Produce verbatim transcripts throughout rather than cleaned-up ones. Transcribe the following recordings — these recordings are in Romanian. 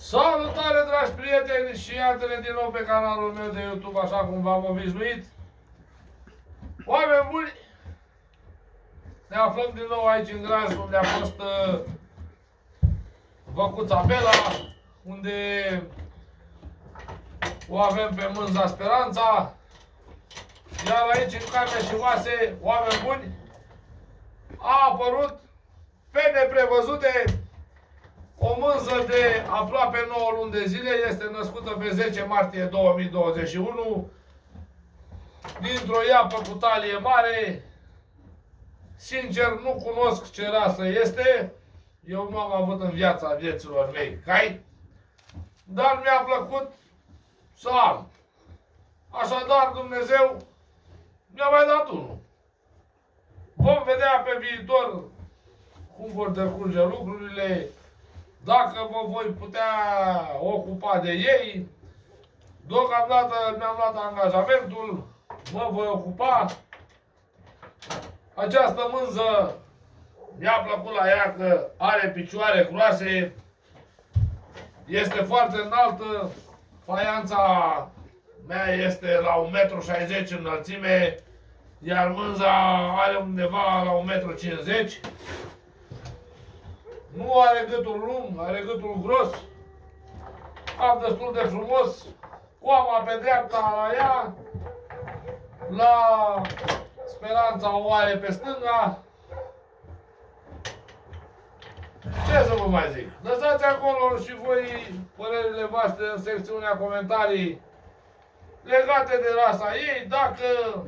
Salutare, dragi prieteni, și iată-ne din nou pe canalul meu de YouTube, așa cum v-am obișnuit. Oameni buni, ne aflăm din nou aici în Graj, unde a fost uh, Văcuța Bela, unde o avem pe Mânza Speranța. Iar aici, în Carne și Vase, oameni buni, a apărut pe neprevăzute o mânză de aproape nouă luni de zile. Este născută pe zece martie două mii douăzeci și unu dintr-o iapă cu talie mare. Sincer, nu cunosc ce rasă este. Eu nu am avut în viața vieților mei cai, dar mi-a plăcut să am. Așadar, Dumnezeu mi-a mai dat unul. Vom vedea pe viitor cum vor decurge lucrurile, dacă mă voi putea ocupa de ei. Deocamdată mi-am luat angajamentul, mă voi ocupa. Această mânză mi-a plăcut la ea că are picioare groase, este foarte înaltă, faianța mea este la un metru șaizeci înălțime, iar mânza are undeva la un metru cincizeci. Nu are gâtul lung, are gâtul gros, cap destul de frumos, coama pe dreapta la ea, la Speranța o are pe stânga. Ce să vă mai zic? Lăsați acolo și voi părerile voastre în secțiunea comentarii legate de rasa ei. Dacă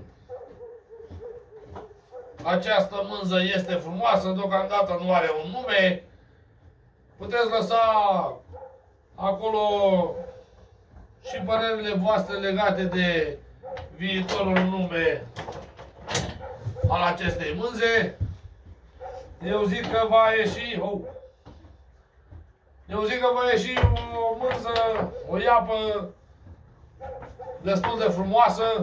această mânză este frumoasă, deocamdată nu are un nume, puteți lăsa acolo și părerile voastre legate de viitorul nume al acestei mânze. Eu zic că va ieși, oh, eu zic că va ieși o mânză, o iapă destul de frumoasă.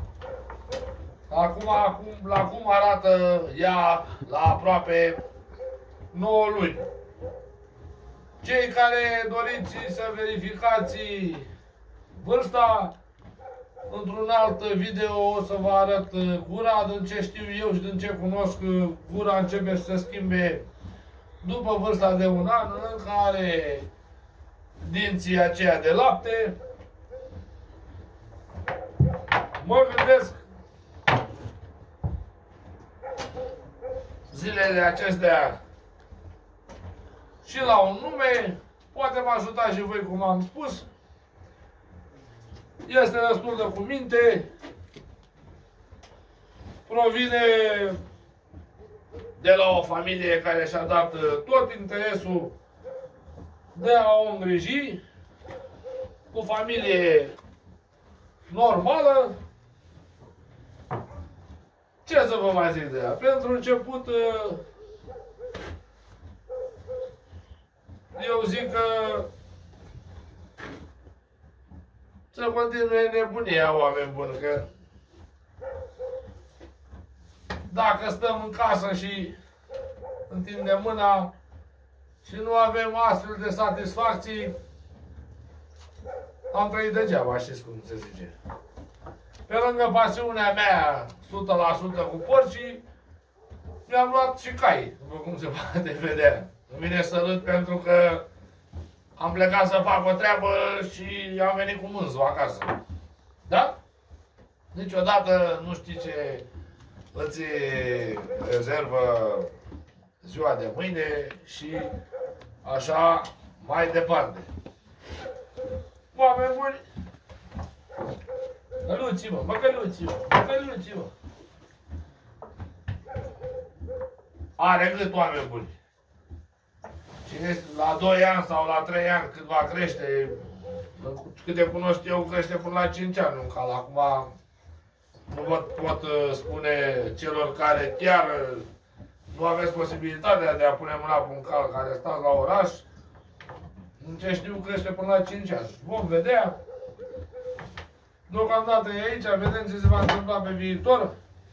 Acum, acum, la cum arată ea la aproape nouă luni. Cei care doriți să verificați vârsta, într-un alt video o să vă arăt gura. Din ce știu eu și din ce cunosc, gura începe să se schimbe după vârsta de un an, în care dinții aceia de lapte. Mă gândesc zilele acestea și la un nume, poate mă ajutați și voi cum am spus. Este destul de cu minte, provine de la o familie care și-a dat tot interesul de a o îngriji, o familie normală. Ce să vă mai zic de ea? Pentru început, eu zic că să continue nebunia, oameni buni, că dacă stăm în casă și întindem mâna și nu avem astfel de satisfacții, am trăit degeaba, știți cum se zice. Pe lângă pasiunea mea o sută la sută cu porcii, mi-am luat și cai, după cum se poate vedea. Îmi vine să râd pentru că am plecat să fac o treabă și am venit cu mânzul acasă. Da? Niciodată nu știi ce îți rezervă ziua de mâine și așa mai departe. Oameni buni, căluți-mă, mă căluți-mă, mă căluți-mă. Are gât, oameni buni. Cine la doi ani sau la trei ani cât va crește, câte cunosc eu, crește până la cinci ani un cal. Acum nu vă pot spune celor care chiar nu aveți posibilitatea de a pune mâna pe un cal, care stați la oraș. În ce știu, crește până la cinci ani. Vom vedea. Deocamdată e aici, vedem ce se va întâmpla pe viitor.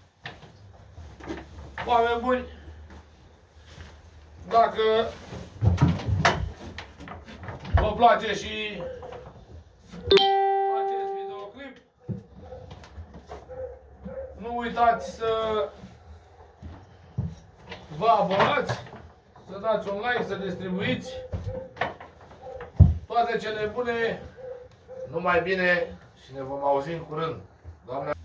Oameni buni, dacă vă place și acest videoclip, nu uitați să vă abonați, să dați un like, să distribuiți. Toate cele bune, numai bine și ne vom auzi în curând. Doamne